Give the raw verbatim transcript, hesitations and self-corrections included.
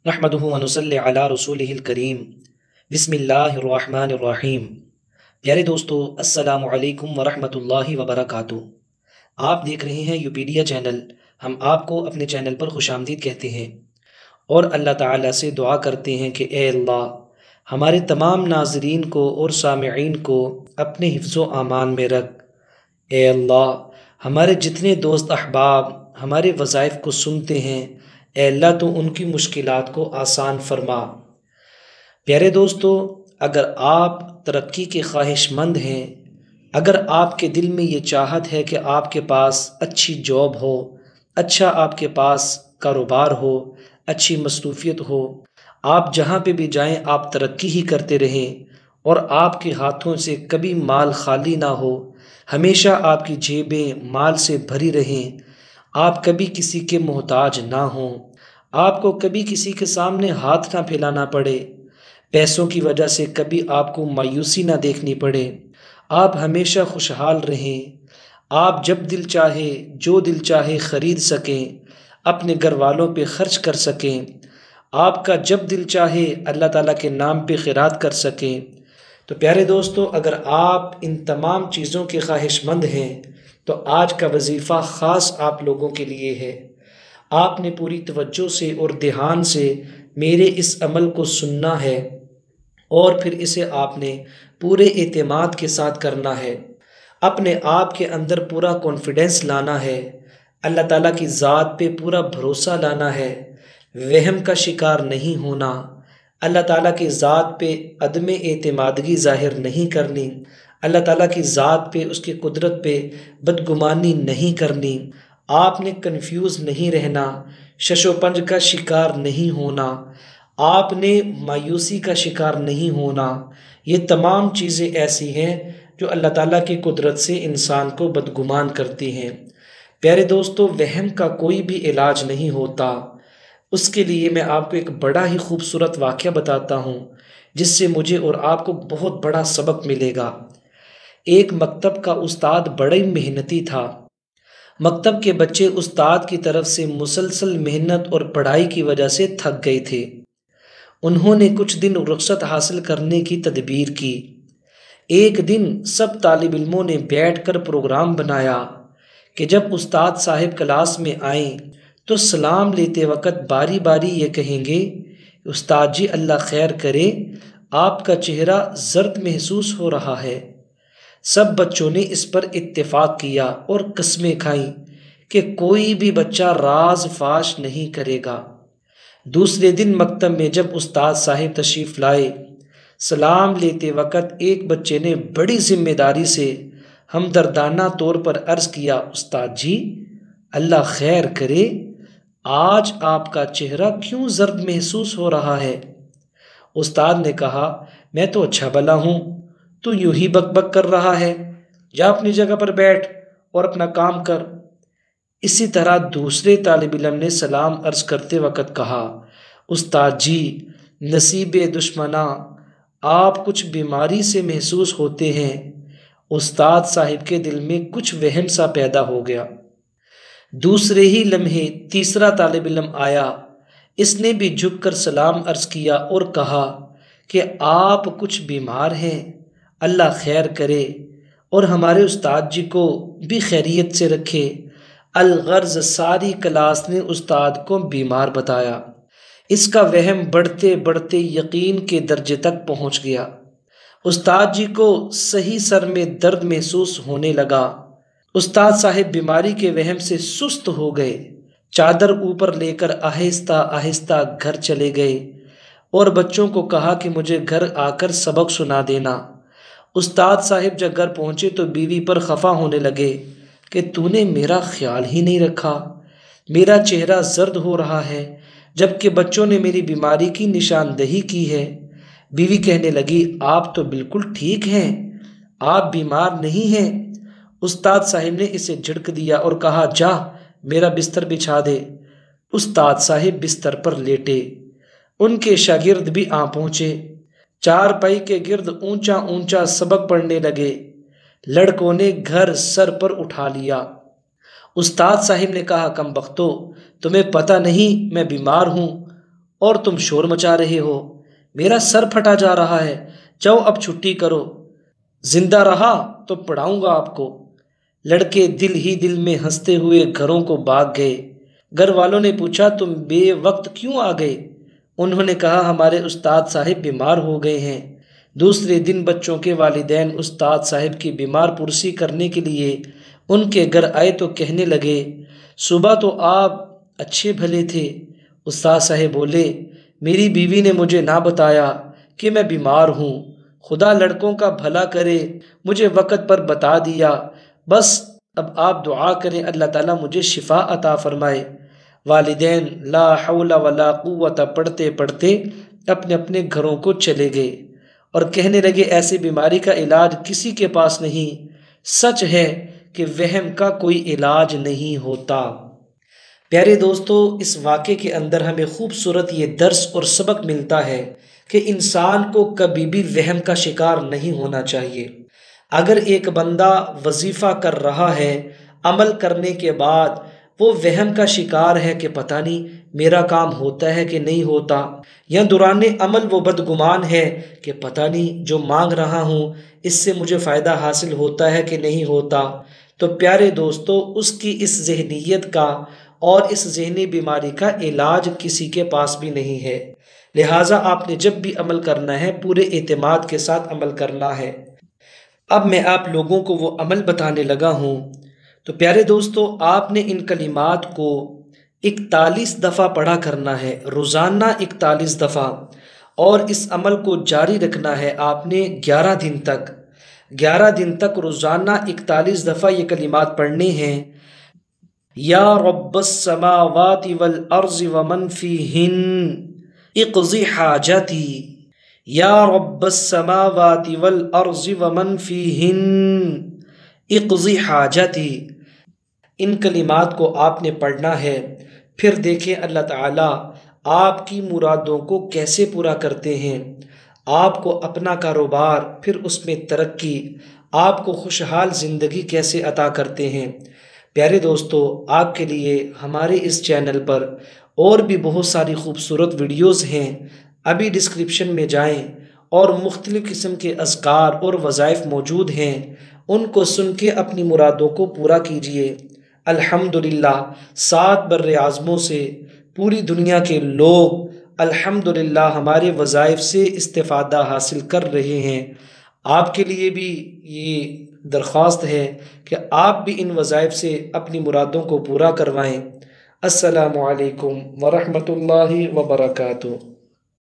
نحمدہ و نصلی علی رسولہ الکریم بسم اللہ الرحمن الرحیم۔ پیارے دوستو، السلام علیکم ورحمۃ اللہ وبرکاتہ۔ آپ دیکھ رہے ہیں یوپیڈیا چینل۔ ہم آپ کو اپنے چینل پر خوش آمدید کہتے ہیں اور اللہ تعالیٰ سے دعا کرتے ہیں کہ اے اللہ ہمارے تمام ناظرین کو اور سامعین کو اپنے حفظ و امان میں رکھ۔ اے اللہ ہمارے جتنے دوست احباب ہمارے وظائف کو سنتے ہیں، اے اللہ تو ان کی مشکلات کو آسان فرما۔ پیارے دوستو، اگر آپ ترقی کے خواہش مند ہیں، اگر آپ کے دل میں یہ چاہت ہے کہ آپ کے پاس اچھی جاب ہو، اچھا آپ کے پاس کاروبار ہو، اچھی مصروفیت ہو، آپ جہاں پہ بھی جائیں آپ ترقی ہی کرتے رہیں اور آپ کے ہاتھوں سے کبھی مال خالی نہ ہو، ہمیشہ آپ کی جیبیں مال سے بھری رہیں، آپ کبھی کسی کے محتاج نہ ہوں، آپ کو کبھی کسی کے سامنے ہاتھ نہ پھیلانا پڑے، پیسوں کی وجہ سے کبھی آپ کو مایوسی نہ دیکھنی پڑے، آپ ہمیشہ خوشحال رہیں، آپ جب دل چاہے جو دل چاہے خرید سکیں، اپنے گھر والوں پہ خرچ کر سکیں، آپ کا جب دل چاہے اللہ تعالیٰ کے نام پہ خیرات کر سکیں۔ تو پیارے دوستو، اگر آپ ان تمام چیزوں کے خواہش مند ہیں تو آج کا وظیفہ خاص آپ لوگوں کے لیے ہے۔ آپ نے پوری توجہ سے اور دھیان سے میرے اس عمل کو سننا ہے اور پھر اسے آپ نے پورے اعتماد کے ساتھ کرنا ہے، اپنے آپ کے اندر پورا کانفیڈنس لانا ہے، اللہ تعالیٰ کی ذات پہ پورا بھروسہ لانا ہے، وہم کا شکار نہیں ہونا، اللہ تعالیٰ کی ذات پہ عدم اعتمادگی ظاہر نہیں کرنی، اللہ تعالیٰ کی ذات پہ اس کی قدرت پہ بدگمانی نہیں کرنی، آپ نے کنفیوز نہیں رہنا، شش و پنج کا شکار نہیں ہونا، آپ نے مایوسی کا شکار نہیں ہونا۔ یہ تمام چیزیں ایسی ہیں جو اللہ تعالیٰ کی قدرت سے انسان کو بدگمان کرتی ہیں۔ پیارے دوستو، وہم کا کوئی بھی علاج نہیں ہوتا۔ اس کے لیے میں آپ کو ایک بڑا ہی خوبصورت واقعہ بتاتا ہوں جس سے مجھے اور آپ کو بہت بڑا سبق ملے گا۔ ایک مکتب کا استاد بڑا ہی محنتی تھا۔ مکتب کے بچے استاد کی طرف سے مسلسل محنت اور پڑھائی کی وجہ سے تھک گئے تھے۔ انہوں نے کچھ دن رخصت حاصل کرنے کی تدبیر کی۔ ایک دن سب طالب علموں نے بیٹھ کر پروگرام بنایا کہ جب استاد صاحب کلاس میں آئیں تو سلام لیتے وقت باری باری یہ کہیں گے، استاد جی اللہ خیر کرے، آپ کا چہرہ زرد محسوس ہو رہا ہے۔ سب بچوں نے اس پر اتفاق کیا اور قسمیں کھائیں کہ کوئی بھی بچہ راز فاش نہیں کرے گا۔ دوسرے دن مکتب میں جب استاد صاحب تشریف لائے، سلام لیتے وقت ایک بچے نے بڑی ذمہ داری سے ہمدردانہ طور پر عرض کیا، استاد جی اللہ خیر کرے، آج آپ کا چہرہ کیوں زرد محسوس ہو رہا ہے؟ استاد نے کہا، میں تو اچھا بھلا ہوں، تو یوں ہی بک بک کر رہا ہے، جا اپنی جگہ پر بیٹھ اور اپنا کام کر۔ اسی طرح دوسرے طالب علم نے سلام عرض کرتے وقت کہا، استاد جی نصیب دشمناں، آپ کچھ بیماری سے محسوس ہوتے ہیں۔ استاد صاحب کے دل میں کچھ وہم سا پیدا ہو گیا۔ دوسرے ہی لمحے تیسرا طالب علم آیا، اس نے بھی جھک کر سلام عرض کیا اور کہا کہ آپ کچھ بیمار ہیں، اللہ خیر کرے اور ہمارے استاد جی کو بھی خیریت سے رکھے۔ الغرض ساری کلاس نے استاد کو بیمار بتایا۔ اس کا وہم بڑھتے بڑھتے یقین کے درجے تک پہنچ گیا۔ استاد جی کو صحیح سر میں درد محسوس ہونے لگا۔ استاد صاحب بیماری کے وہم سے سست ہو گئے، چادر اوپر لے کر آہستہ آہستہ گھر چلے گئے اور بچوں کو کہا کہ مجھے گھر آ کر سبق سنا دینا۔ استاد صاحب جب گھر پہنچے تو بیوی پر خفا ہونے لگے کہ تو نے میرا خیال ہی نہیں رکھا، میرا چہرہ زرد ہو رہا ہے جبکہ بچوں نے میری بیماری کی نشاندہی کی ہے۔ بیوی کہنے لگی، آپ تو بالکل ٹھیک ہیں، آپ بیمار نہیں ہیں۔ استاد صاحب نے اسے جھڑک دیا اور کہا، جا میرا بستر بچھا دے۔ استاد صاحب بستر پر لیٹے، ان کے شاگرد بھی آ پہنچے، چار پائی کے گرد اونچا اونچا سبق پڑھنے لگے۔ لڑکوں نے گھر سر پر اٹھا لیا۔ استاد صاحب نے کہا، کم بختو، تمہیں پتہ نہیں میں بیمار ہوں اور تم شور مچا رہے ہو، میرا سر پھٹا جا رہا ہے، جاؤ اب چھٹی کرو، زندہ رہا تو پڑھاؤں گا آپ کو۔ لڑکے دل ہی دل میں ہنستے ہوئے گھروں کو بھاگ گئے۔ گھر والوں نے پوچھا تم بے وقت کیوں آ گئے؟ انہوں نے کہا ہمارے استاد صاحب بیمار ہو گئے ہیں۔ دوسرے دن بچوں کے والدین استاد صاحب کی بیمار پرسی کرنے کے لیے ان کے گھر آئے تو کہنے لگے صبح تو آپ اچھے بھلے تھے۔ استاد صاحب بولے میری بیوی نے مجھے نہ بتایا کہ میں بیمار ہوں، خدا لڑکوں کا بھلا کرے، مجھے وقت پر بتا دیا، بس اب آپ دعا کریں اللہ تعالیٰ مجھے شفا عطا فرمائے۔ والدین لا حول ولا قوت پڑھتے پڑھتے اپنے اپنے گھروں کو چلے گئے اور کہنے لگے ایسی بیماری کا علاج کسی کے پاس نہیں، سچ ہے کہ وہم کا کوئی علاج نہیں ہوتا۔ پیارے دوستو، اس واقعے کے اندر ہمیں خوبصورت یہ درس اور سبق ملتا ہے کہ انسان کو کبھی بھی وہم کا شکار نہیں ہونا چاہیے۔ اگر ایک بندہ وظیفہ کر رہا ہے، عمل کرنے کے بعد وہ وہم کا شکار ہے کہ پتہ نہیں میرا کام ہوتا ہے کہ نہیں ہوتا، یا دوران عمل وہ بدگمان ہے کہ پتہ نہیں جو مانگ رہا ہوں اس سے مجھے فائدہ حاصل ہوتا ہے کہ نہیں ہوتا، تو پیارے دوستو اس کی اس ذہنیت کا اور اس ذہنی بیماری کا علاج کسی کے پاس بھی نہیں ہے۔ لہٰذا آپ نے جب بھی عمل کرنا ہے پورے اعتماد کے ساتھ عمل کرنا ہے۔ اب میں آپ لوگوں کو وہ عمل بتانے لگا ہوں، تو پیارے دوستو آپ نے ان کلمات کو اکتالیس دفعہ پڑھا کرنا ہے، روزانہ اکتالیس دفعہ، اور اس عمل کو جاری رکھنا ہے آپ نے گیارہ دن تک۔ گیارہ دن تک روزانہ اکتالیس دفعہ یہ کلمات پڑھنے ہیں۔ یا رب السماوات والارض ومن فیہن اقضی حاجتی، یا رب السماوات والارض ومن فیہن اقضی حاجتی۔ ان کلمات کو آپ نے پڑھنا ہے، پھر دیکھیں اللہ تعالیٰ آپ کی مرادوں کو کیسے پورا کرتے ہیں۔ آپ کو اپنا کاروبار، پھر اس میں ترقی، آپ کو خوشحال زندگی کیسے عطا کرتے ہیں۔ پیارے دوستو، آپ کے لیے ہمارے اس چینل پر اور بھی بہت ساری خوبصورت ویڈیوز ہیں، ابھی ڈسکرپشن میں جائیں اور مختلف قسم کے اذکار اور وظائف موجود ہیں، ان کو سن کے اپنی مرادوں کو پورا کیجئے۔ الحمدللہ سات بر اعظموں سے پوری دنیا کے لوگ الحمدللہ ہمارے وظائف سے استفادہ حاصل کر رہے ہیں۔ آپ کے لیے بھی یہ درخواست ہے کہ آپ بھی ان وظائف سے اپنی مرادوں کو پورا کروائیں۔ السلام علیکم ورحمۃ اللہ وبرکاتہ۔